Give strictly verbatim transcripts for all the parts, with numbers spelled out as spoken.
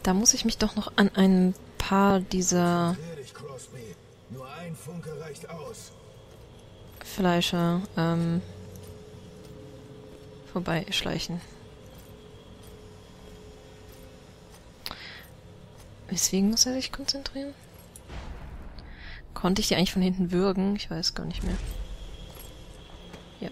Da muss ich mich doch noch an ein paar dieser Nur ein Funke reicht aus. Fleischer ähm, vorbeischleichen. Weswegen muss er sich konzentrieren? Konnte ich die eigentlich von hinten würgen? Ich weiß gar nicht mehr. Ja.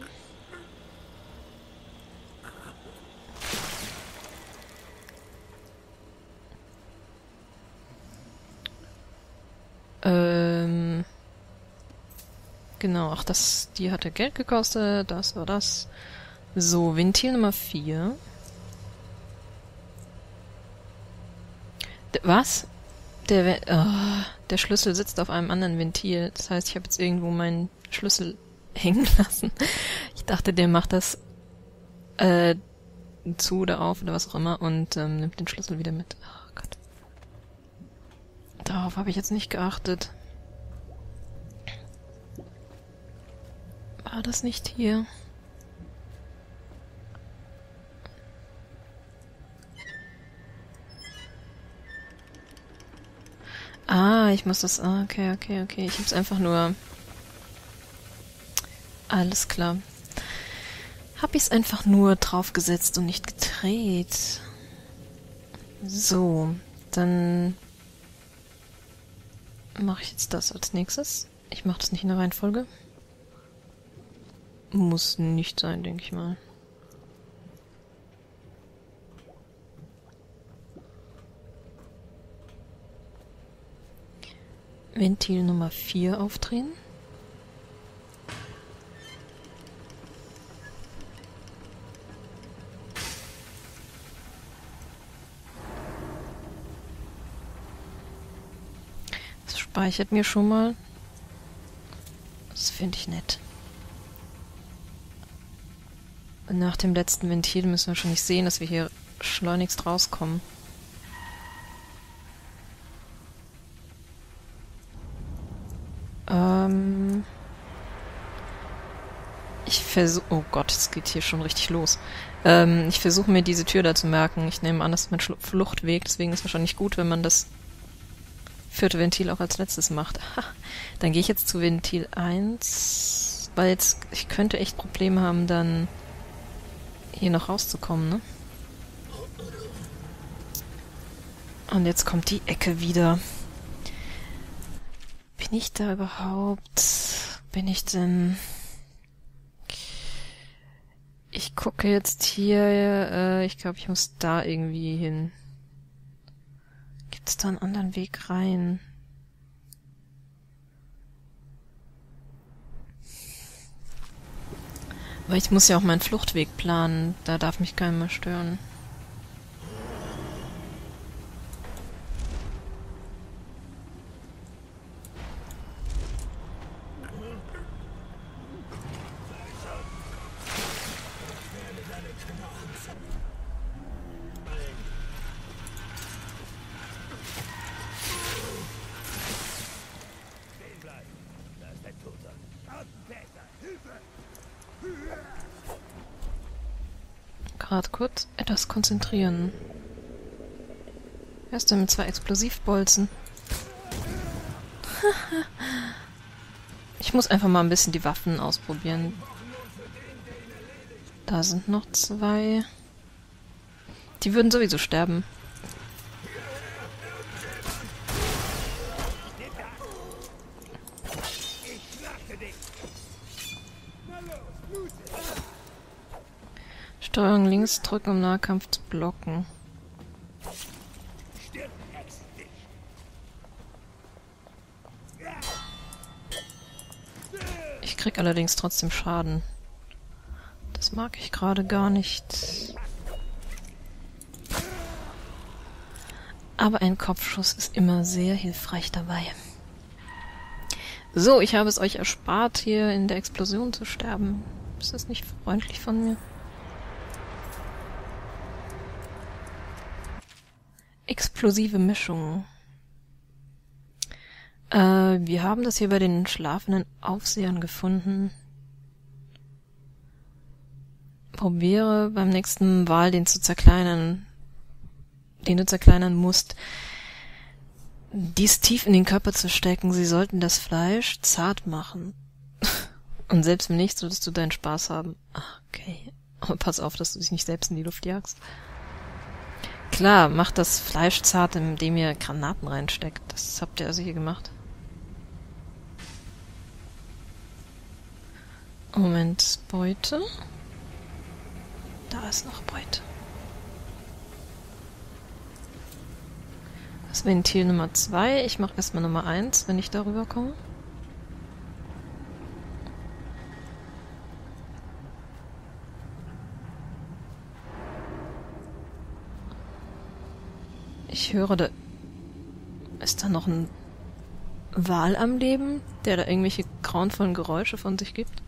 Ähm... Genau, ach, das, die hatte Geld gekostet, das war das. So, Ventil Nummer vier. D was? Der, We oh, der Schlüssel sitzt auf einem anderen Ventil. Das heißt, ich habe jetzt irgendwo meinen Schlüssel hängen lassen. Ich dachte, der macht das äh, zu oder auf oder was auch immer und ähm, nimmt den Schlüssel wieder mit. Oh Gott. Darauf habe ich jetzt nicht geachtet. War das nicht hier? Ah, ich muss das... Ah, okay, okay, okay. Ich hab's einfach nur... Alles klar. Hab ich's einfach nur draufgesetzt und nicht gedreht. So, dann... mache ich jetzt das als nächstes. Ich mache das nicht in der Reihenfolge. Muss nicht sein, denke ich mal. Ventil Nummer vier aufdrehen. Das speichert mir schon mal. Das finde ich nett. Nach dem letzten Ventil müssen wir schon nicht sehen, dass wir hier schleunigst rauskommen. Ähm ich versuche... Oh Gott, es geht hier schon richtig los. Ähm, ich versuche mir diese Tür da zu merken. Ich nehme an, das ist mein Schlu- Fluchtweg, deswegen ist es wahrscheinlich gut, wenn man das vierte Ventil auch als letztes macht. Aha. Dann gehe ich jetzt zu Ventil eins, weil jetzt... Ich könnte echt Probleme haben, dann... hier noch rauszukommen, ne? Und jetzt kommt die Ecke wieder. Bin ich da überhaupt? Bin ich denn... Ich gucke jetzt hier, äh, ich glaube, ich muss da irgendwie hin. Gibt es da einen anderen Weg rein? Weil ich muss ja auch meinen Fluchtweg planen. Da darf mich keiner mehr stören. Gerade kurz etwas konzentrieren. Wer ist denn mit zwei Explosivbolzen? Ich muss einfach mal ein bisschen die Waffen ausprobieren. Da sind noch zwei. Die würden sowieso sterben. Steuerung links drücken, um Nahkampf zu blocken. Ich krieg allerdings trotzdem Schaden. Das mag ich gerade gar nicht. Aber ein Kopfschuss ist immer sehr hilfreich dabei. So, ich habe es euch erspart, hier in der Explosion zu sterben. Ist das nicht freundlich von mir? Explosive Mischung. Äh, wir haben das hier bei den schlafenden Aufsehern gefunden. Probiere beim nächsten Wahl den zu zerkleinern. den du zerkleinern musst, dies tief in den Körper zu stecken. Sie sollten das Fleisch zart machen. Und selbst wenn nicht, solltest du deinen Spaß haben. Ach, okay. Aber pass auf, dass du dich nicht selbst in die Luft jagst. Klar, macht das Fleisch zart, indem ihr Granaten reinsteckt. Das habt ihr also hier gemacht. Moment, Beute. Da ist noch Beute. Das Ventil Nummer zwei. Ich mache erstmal Nummer eins, wenn ich darüber komme. Ich höre, da ist da noch ein Wal am Leben, der da irgendwelche grauenvollen Geräusche von sich gibt.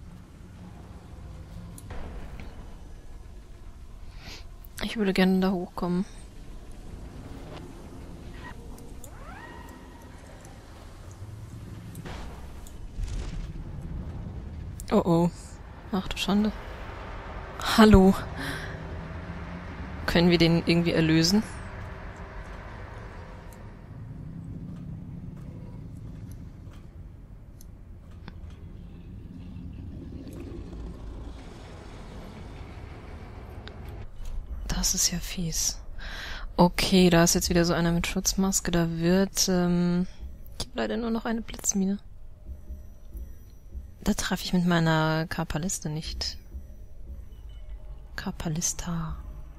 Ich würde gerne da hochkommen. Oh oh. Ach du Schande. Hallo. Können wir den irgendwie erlösen? Das ist ja fies. Okay, da ist jetzt wieder so einer mit Schutzmaske. Da wird, ähm... ich habe leider nur noch eine Blitzmine. Da treffe ich mit meiner Karpaliste nicht. Karpalista.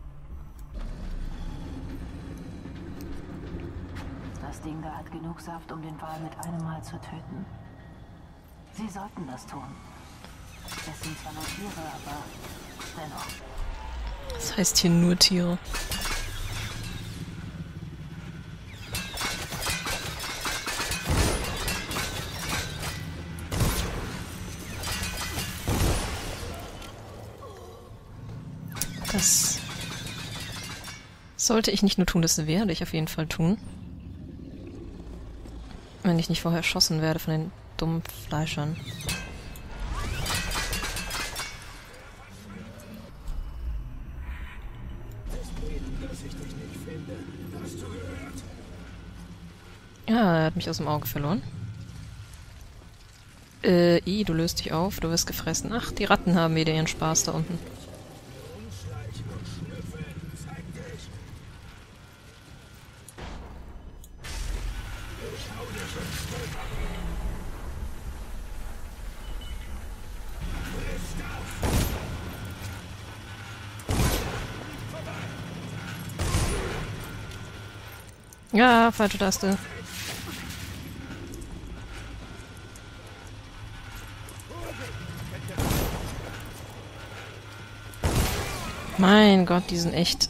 Das Ding da hat genug Saft, um den Wal mit einem Mal zu töten. Sie sollten das tun. Es sind zwar nur Tiere, aber dennoch. Das heißt hier nur Tiere. Das sollte ich nicht nur tun, das werde ich auf jeden Fall tun. Wenn ich nicht vorher erschossen werde von den dummen Fleischern. Ja, er hat mich aus dem Auge verloren. Äh, I, du löst dich auf, du wirst gefressen. Ach, die Ratten haben wieder ihren Spaß da unten. Ja, falsche Taste. Mein Gott, die sind echt...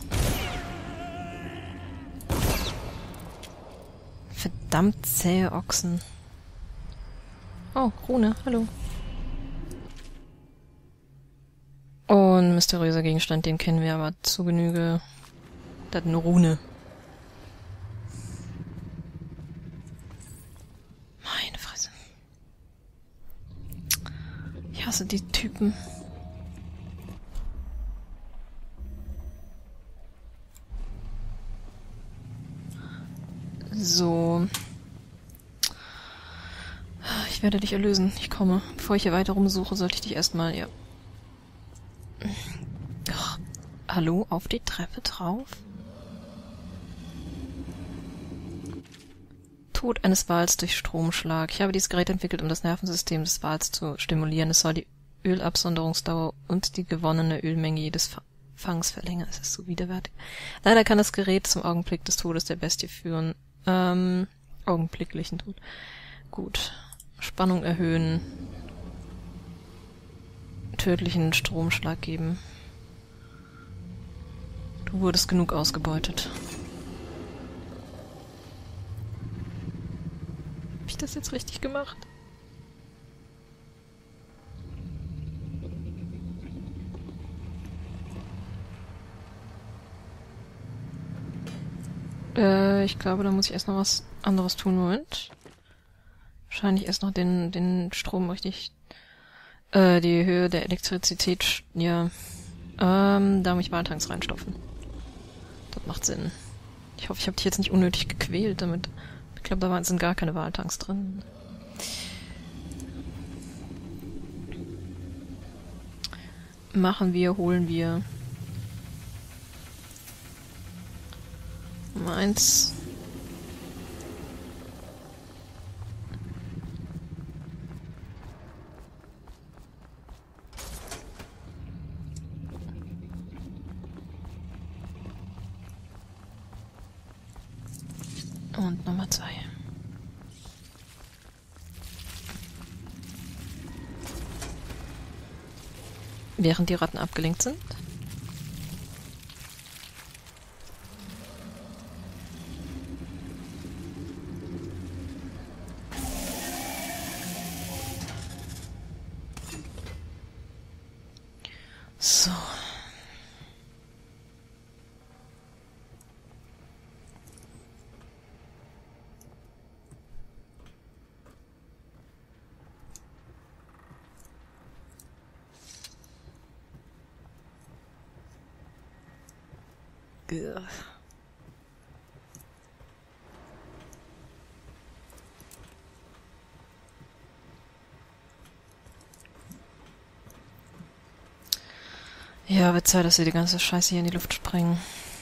verdammt zähe Ochsen. Oh, Rune, hallo. Und mysteriöser Gegenstand, den kennen wir aber zu Genüge. Das ist eine Rune. Meine Fresse. Ich hasse die Typen. So. Ich werde dich erlösen. Ich komme. Bevor ich hier weiter rumsuche, sollte ich dich erstmal, ja. Ach, hallo? Auf die Treppe drauf? Tod eines Wals durch Stromschlag. Ich habe dieses Gerät entwickelt, um das Nervensystem des Wals zu stimulieren. Es soll die Ölabsonderungsdauer und die gewonnene Ölmenge jedes Fangs verlängern. Es ist so widerwärtig. Leider kann das Gerät zum Augenblick des Todes der Bestie führen. Ähm, augenblicklichen Tod. Gut. Spannung erhöhen. Tödlichen Stromschlag geben. Du wurdest genug ausgebeutet. Hab ich das jetzt richtig gemacht? Äh, ich glaube, da muss ich erst noch was anderes tun. Moment. Wahrscheinlich erst noch den, den Strom richtig... Äh, die Höhe der Elektrizität... Ja. Ähm, da muss ich Waltanks reinstopfen. Das macht Sinn. Ich hoffe, ich habe dich jetzt nicht unnötig gequält damit. Ich glaube, da sind gar keine Waltanks drin. Machen wir, holen wir. Nummer eins. Und Nummer zwei. Während die Ratten abgelenkt sind. So. Ugh. Ja, wird Zeit, dass wir die ganze Scheiße hier in die Luft sprengen.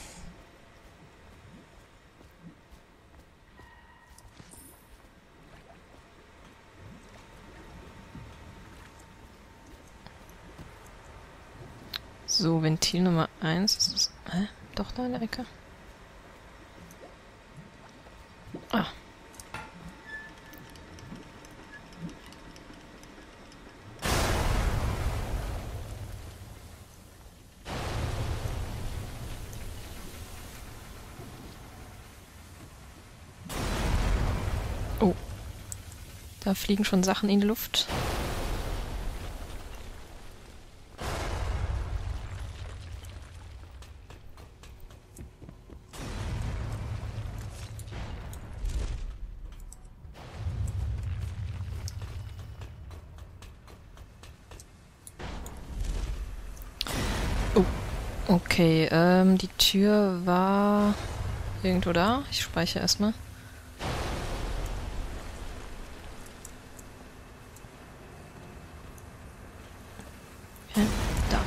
So, Ventil Nummer eins. Ist das, hä? Doch da in der Ecke? Ah. Oh. Da fliegen schon Sachen in die Luft. Okay, ähm, die Tür war irgendwo da. Ich speichere erstmal. Hä? Da.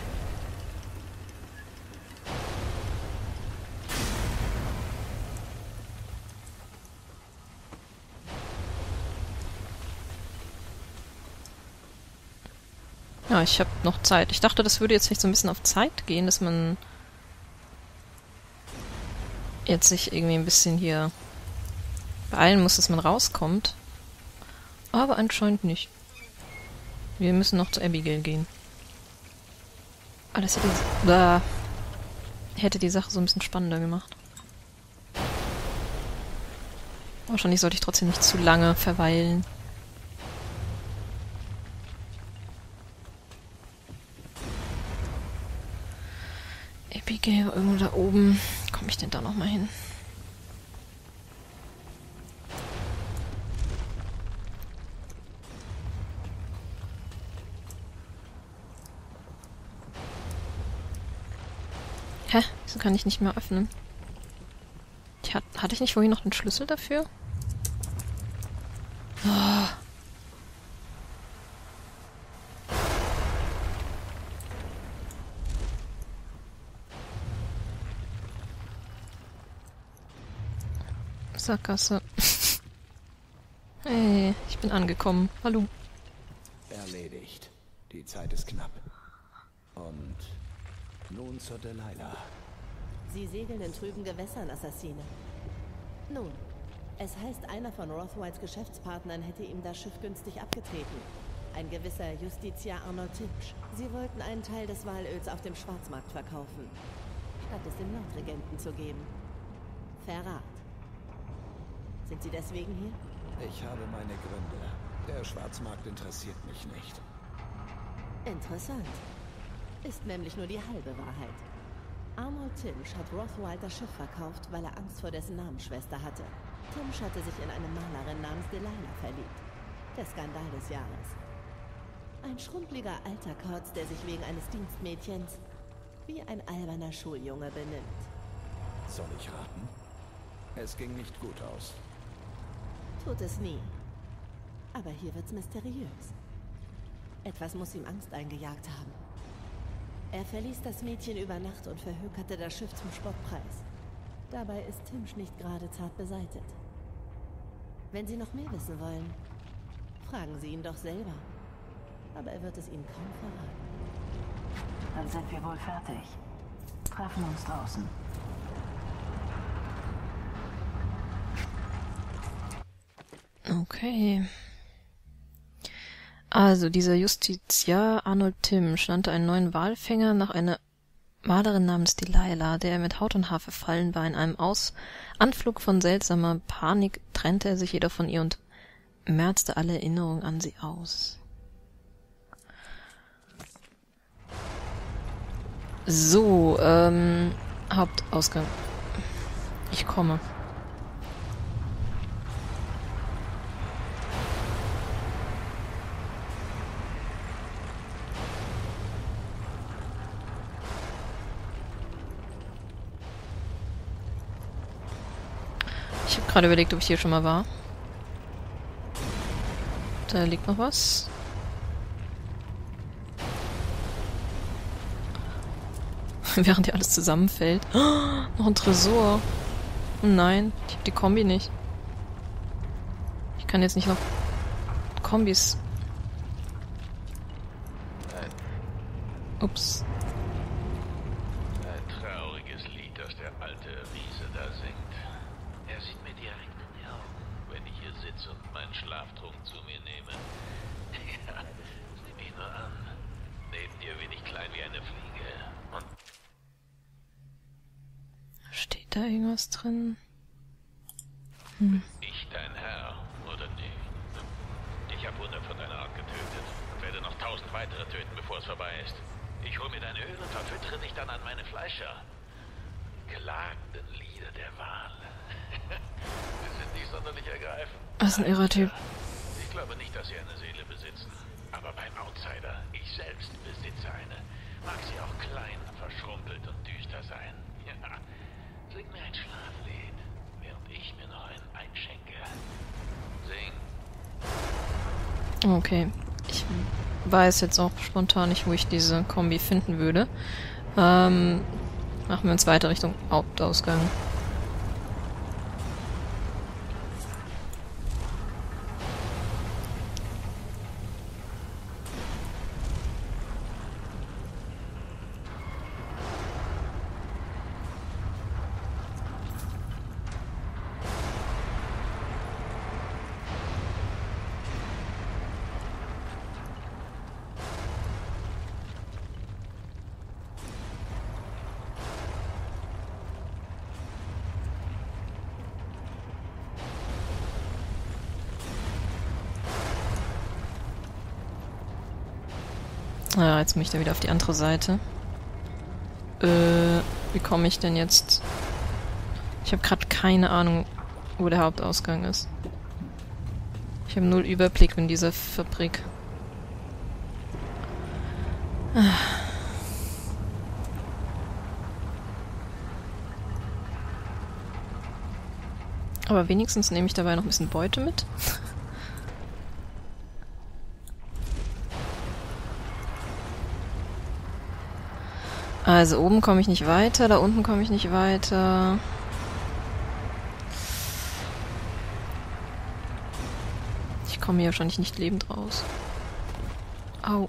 Ja, ich habe noch Zeit. Ich dachte, das würde jetzt nicht so ein bisschen auf Zeit gehen, dass man jetzt sich irgendwie ein bisschen hier beeilen muss, dass man rauskommt. Aber anscheinend nicht. Wir müssen noch zu Abigail gehen. Ah, das hätte die, da hätte die Sache so ein bisschen spannender gemacht. Wahrscheinlich sollte ich trotzdem nicht zu lange verweilen. Abigail war irgendwo da oben. Komme ich denn da nochmal hin? Hä? Wieso kann ich nicht mehr öffnen? Ich hat, hatte ich nicht vorhin noch den Schlüssel dafür? Oh. Sackgasse. Hey, ich bin angekommen. Hallo. Erledigt. Die Zeit ist knapp. Und nun zur Delilah. Sie segeln in trüben Gewässern, Assassine. Nun, es heißt, einer von Rothwhites Geschäftspartnern hätte ihm das Schiff günstig abgetreten. Ein gewisser Justitia Arnold Timsch. Sie wollten einen Teil des Walöls auf dem Schwarzmarkt verkaufen, statt es dem Nordregenten zu geben. Verrat. Sind Sie deswegen hier? Ich habe meine Gründe. Der Schwarzmarkt interessiert mich nicht. Interessant. Ist nämlich nur die halbe Wahrheit. Arnold Timsch hat Rothwhite das Schiff verkauft, weil er Angst vor dessen Namensschwester hatte. Timsch hatte sich in eine Malerin namens Delilah verliebt. Der Skandal des Jahres. Ein schrumpeliger alter Kauz, der sich wegen eines Dienstmädchens wie ein alberner Schuljunge benimmt. Soll ich raten? Es ging nicht gut aus. Tut es nie. Aber hier wird's mysteriös. Etwas muss ihm Angst eingejagt haben. Er verließ das Mädchen über Nacht und verhökerte das Schiff zum Spottpreis. Dabei ist Timsch nicht gerade zart beseitet. Wenn Sie noch mehr wissen wollen, fragen Sie ihn doch selber. Aber er wird es Ihnen kaum verraten. Dann sind wir wohl fertig. Treffen uns draußen. Okay. Also, dieser Justiziar Arnold Timsch nannte einen neuen Walfänger nach einer Malerin namens Delilah, der mit Haut und Haar verfallen war. In einem Aus Anflug von seltsamer Panik trennte er sich jedoch von ihr und merzte alle Erinnerungen an sie aus. So, ähm, Hauptausgang. Ich komme. Ich habe gerade überlegt, ob ich hier schon mal war. Da liegt noch was. Während hier alles zusammenfällt. Oh, noch ein Tresor. Oh nein, ich habe die Kombi nicht. Ich kann jetzt nicht noch Kombis. Ups. Ein trauriges Lied, das der alte Riese da singt. Er sieht mir direkt in die Augen, wenn ich hier sitze und meinen Schlaftrunk zu mir nehme. Ja, sieh mich nur an. Neben dir bin ich klein wie eine Fliege. Und Steht da irgendwas drin? Hm. ich dein Herr, oder nicht? Ich habe hundert von deiner Art getötet und werde noch tausend weitere töten, bevor es vorbei ist. Ich hole mir dein Öl und verfüttere dich dann an meine Fleischer. Klagenden Lieder der Wahl. Sie sind nicht sonderlich ergreifend. Was ein irrer Typ. Ich glaube nicht, dass sie eine Seele besitzen. Aber beim Outsider, ich selbst besitze eine. Mag sie auch klein, verschrumpelt und düster sein. Ja, sing mir ein Schlaflied, während ich mir noch einen einschenke. Sing. Okay. Ich weiß jetzt auch spontan nicht, wo ich diese Kombi finden würde. Ähm, machen wir uns weiter Richtung Hauptausgang. Ja, jetzt bin ich da wieder auf die andere Seite. Äh, wie komme ich denn jetzt? Ich habe gerade keine Ahnung, wo der Hauptausgang ist. Ich habe null Überblick in dieser Fabrik. Aber wenigstens nehme ich dabei noch ein bisschen Beute mit. Also oben komme ich nicht weiter, da unten komme ich nicht weiter. Ich komme hier wahrscheinlich nicht lebend raus. Au.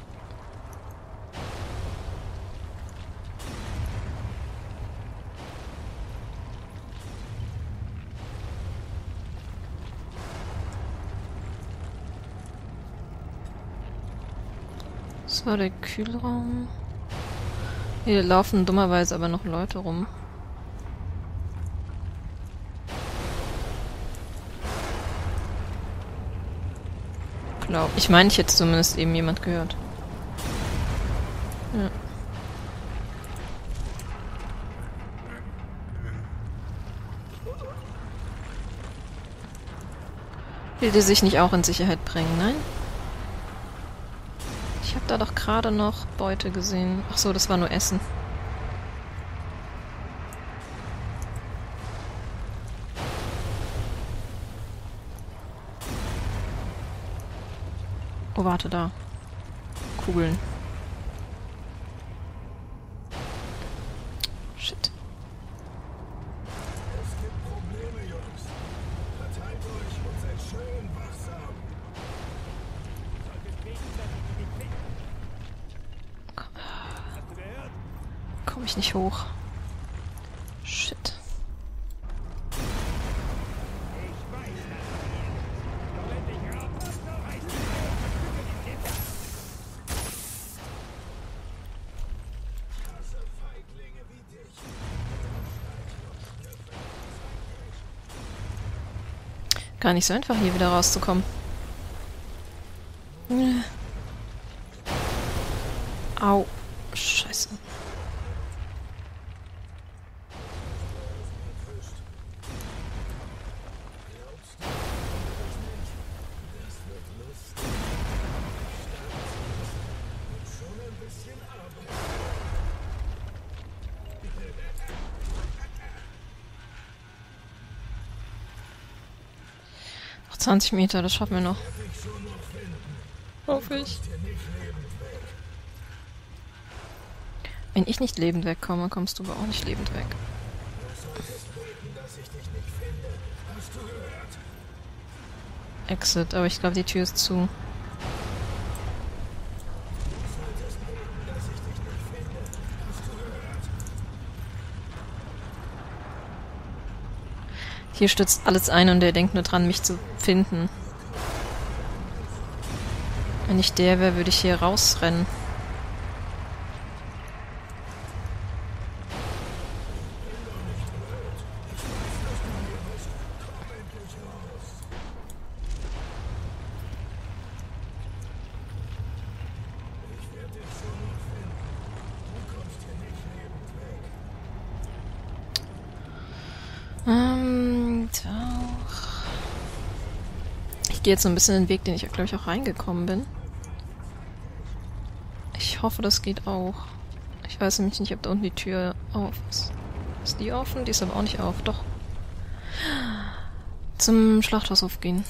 Das war der Kühlraum. Hier laufen dummerweise aber noch Leute rum. Glaub, ich meine, ich hätte zumindest eben jemand gehört. Ja. Will die sich nicht auch in Sicherheit bringen, nein? Ich habe da doch gerade noch Beute gesehen. Ach so, das war nur Essen. Oh, warte, da. Kugeln. Shit. Es gibt Probleme, Jungs. Verteilt euch und seid schön wachsam. Komm ich nicht hoch. Shit. Gar nicht so einfach, hier wieder rauszukommen. Au. Scheiße. Noch zwanzig Meter, das schaffen wir noch. Hoffe ich. Wenn ich nicht lebend wegkomme, kommst du aber auch nicht lebend weg. Exit, aber ich glaube, die Tür ist zu. Hier stürzt alles ein und der denkt nur dran, mich zu finden. Wenn ich der wäre, würde ich hier rausrennen. Ähm, doch. Ich gehe jetzt so ein bisschen den Weg, den ich, glaube ich, auch reingekommen bin. Ich hoffe, das geht auch. Ich weiß nämlich nicht, ob da unten die Tür auf ist. Ist die offen? Die ist aber auch nicht auf. Doch. Zum Schlachthaushof gehen.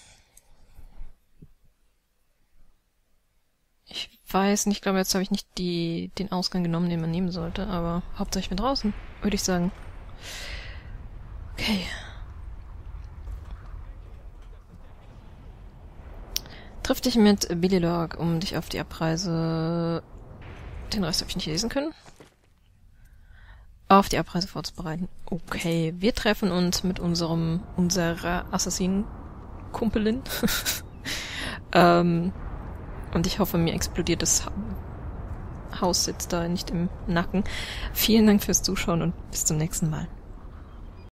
Ich weiß nicht, ich glaube, jetzt habe ich nicht die, den Ausgang genommen, den man nehmen sollte, aber Hauptsache ich bin draußen, würde ich sagen. Okay. Triff dich mit Billy Locke, um dich auf die Abreise... Den Rest habe ich nicht lesen können. Auf die Abreise vorzubereiten. Okay, wir treffen uns mit unserem... unserer Assassinen-Kumpelin. ähm, und ich hoffe, mir explodiert das Haus jetzt da nicht im Nacken. Vielen Dank fürs Zuschauen und bis zum nächsten Mal.